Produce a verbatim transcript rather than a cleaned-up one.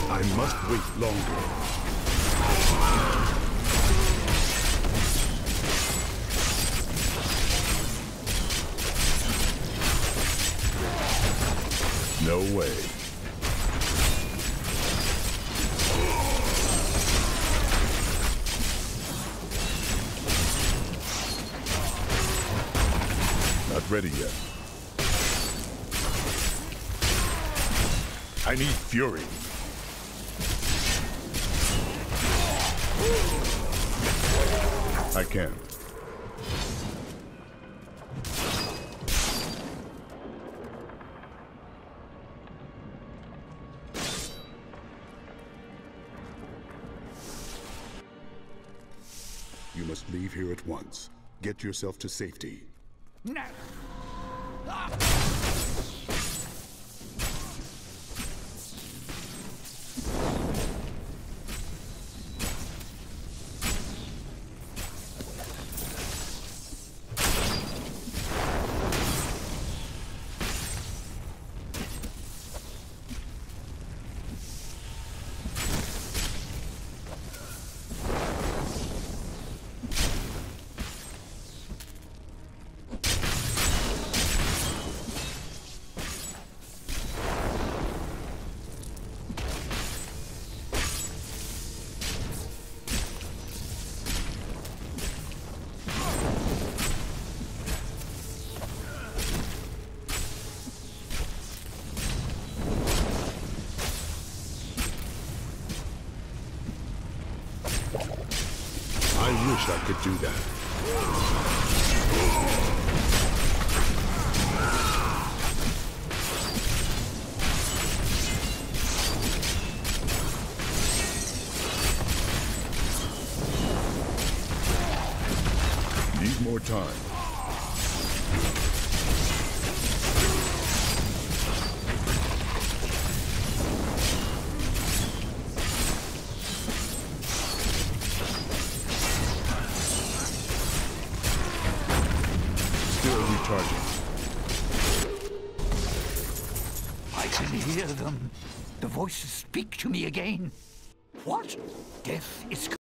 I must wait longer. No way. Not ready yet. I need fury. I can't. You must leave here at once. Get yourself to safety. No. Ah. I wish I could do that. Need more time. Recharging. I can hear them. The voices speak to me again. What? Death is